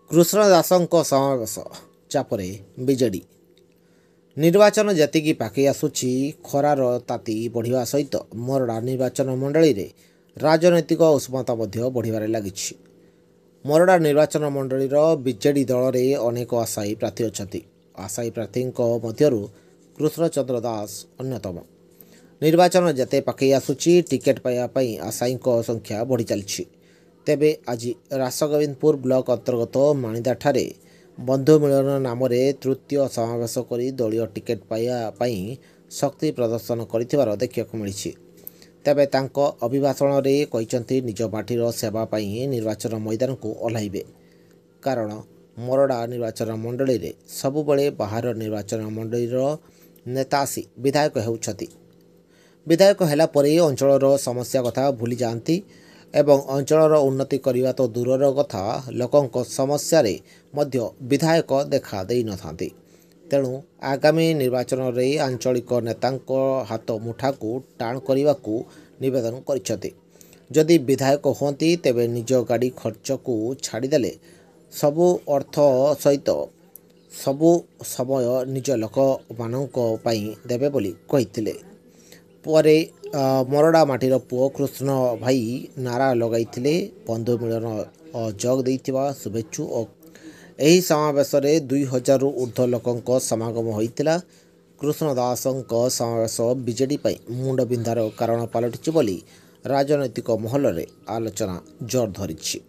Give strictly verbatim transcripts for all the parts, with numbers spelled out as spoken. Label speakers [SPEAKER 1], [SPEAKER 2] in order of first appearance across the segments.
[SPEAKER 1] कृष्ण दासଙ୍କ समावेश चापरे बीजेडी निर्वाचन जतिकी पाकई आसुछि खरार ताती बढ़िया सहित मोरडा निर्वाचन मंडली रे राजनैतिक उष्मता मध्य बढ़िबारे लागिछि। मोरडा निर्वाचन मंडली बीजेडी दल रे अनेक आशायी प्रार्थी अछंती। आशायी प्रार्थीଙ୍କ ମଧ୍ୟରୁ कृष्णचंद्र दास अन्यतम। निर्वाचन जते पाकई आसुछि टिकेट पाइबा पई आशायीଙ୍କ संख्या बढ़ी चलिछि। तेबे आज रासगोविंदपुर ब्लॉक अंतर्गत माणिदा ठारे बंधु मिलन नाम तृतीय समावेश करी दलीय टिकेट पाइबा पई शक्ति प्रदर्शन करिथिबार देखिବାକୁ मिलिछि। तेबे तांको अभिभाषण रे कहिसंती निज पार्टीर सेवा पई निर्वाचन मैदान को ओह्लाइबे। कारण मोरडा निर्वाचन मंडली रे सबुबले बाहर निर्वाचन मंडलीर नेता आसी विधायक हेउछथि। विधायक हैला परे अंचलर समस्या कथा भूली जाती एवं अंचलर उन्नति करने तो दूरर कथा लोकों समस्या रे मध्य विधायक देखा दे न थांती। तेणु आगामी निर्वाचन रे आंचलिक नेतांको हाथ मुठा को टाण करने को निवेदन करिसेंती। जदि विधायक होती तेबे निज गाड़ी खर्च को छाड़देले सबु अर्थ सहित सबु समय निज लोक मानक पई देबे बोली कहिथिले। परे मोरडा माटीर पुओ कृष्ण भाई नारा लगाइथिले। बंधु मिलन जग देइथिबा शुभेच्छु और एही समावेश रे दुई हजार ऊर्ध्व लोकों समागम होइतिला। कृष्ण दासଙ୍କ समावेश बीजेडी पई मुंड बिंधार कारण पलटिछि बोली राजनैतिक महल रे आलोचना जोर धरिछि।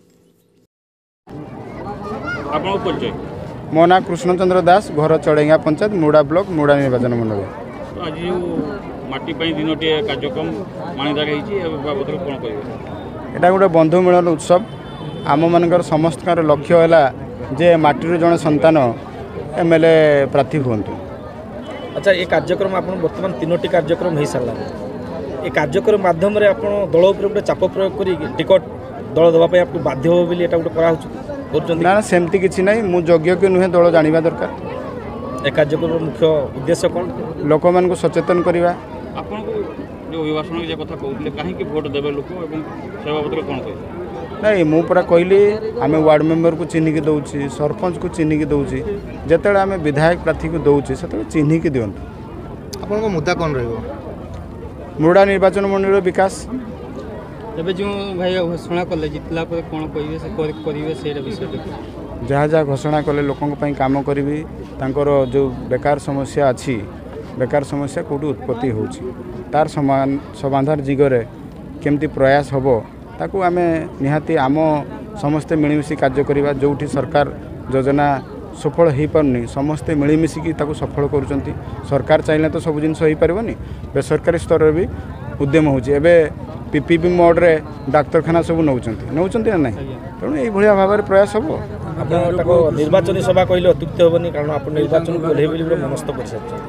[SPEAKER 2] आपन परिचय?
[SPEAKER 3] मो ना कृष्णचंद्र दास, घर चढ़ेंगा पंचायत मुड़ा ब्लॉक मुड़ा निर्वाचन मंडल।
[SPEAKER 2] आज माटी दिनोटे कार्यक्रम माणिदा बाबद कौन कह?
[SPEAKER 3] यहाँ गोटे बंधु मिलन उत्सव। आम मानकर समस्त लक्ष्य है जे माटी जड़े संतान एम एल ए प्रार्थी हूँ।
[SPEAKER 4] अच्छा, ये कार्यक्रम आप बर्तमान तीनोटी कार्यक्रम हो सारा। ये कार्यक्रम माध्यम आप दल उपर गोटे चाप प्रयोग कर टिकट दल देवाई आपको बाध्य हो बोली गोटे कर
[SPEAKER 3] ना सेमती किसी ना मुझे कि नुहे दल जानवा दरकार।
[SPEAKER 4] ए कार्यक्रम मुख्य उद्देश्य कौन?
[SPEAKER 3] लोक मान सचेतन करवा।
[SPEAKER 2] आपन को जो अभिभाषण जे कथा कहउले काहे कि वोट देबे लोक एवं से बाबद कोन कह?
[SPEAKER 3] नहीं मु पूरा कहली आम वार्ड मेंबर को चिन्हिक दौची, सरपंच को चिन्हिक दौची, जिते आम विधायक प्रार्थी को दौची से चिन्हिक दिंतु।
[SPEAKER 5] आपन मुद्दा कौन रहिबो?
[SPEAKER 3] मुड़ा निर्वाचन मंडल विकास।
[SPEAKER 6] तबे जो भाई घोषणा कले जितला पर कोन कहिबे से करिवे से विषय
[SPEAKER 3] जहाँ जहाँ घोषणा कले लोकों काम करी तांकर जो बेकार समस्या अच्छी बेकार समस्या कौटू उत्पत्ति होची तार समान समाधान दिगरे केमती प्रयास होबो ताकू आमे निहाती आम समस्ते मिलमिशि कार्य करिबा। जोठी सरकार योजना सफल हो पारनी समस्ते मिलमिशिकी ताकू सफल करुचंती। सरकार चाहिए तो सब जिनस हो पारबनी। बेसरकारी स्तर रे भी उद्यम होची। एबे पीपीपी मोड रे डाक्तरखाना सब नौचंती नौचंती ना नहीं। तेणु यही भाया भाव में प्रयास हम।
[SPEAKER 4] आप निर्वाचन सभा कहले अत्युक्त हेनी कारण आप निर्वाचन को ओह्लैबे बोली मनस्थ कर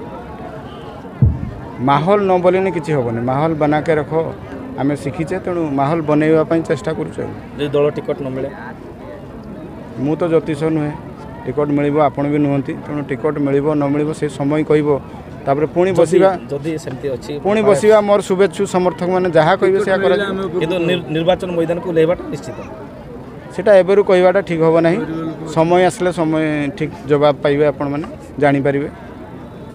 [SPEAKER 3] माहौल न बोले किसी हेनी। माहौल बना के रख आम शिखीचे। तेणु माहौल बनैवाई चेष्टा कर।
[SPEAKER 4] दल टिकट न मिले
[SPEAKER 3] मु तो ज्योतिष नुहे टिकट मिल आपण भी नुहति। तेणु टिकट मिल न मिल से समय कह तापर पुणी बसिबा पुणी बसिबा मोर शुभेच्छु समर्थक मैंने जहाँ कहे से
[SPEAKER 4] निर्वाचन मैदान को ओह्लैबाटा निश्चित
[SPEAKER 3] सेटा एबेरु कहवाटा ठीक हम ना। समय आसले समय ठीक जवाब पाइबे आपण मैंने जानी पारिबे।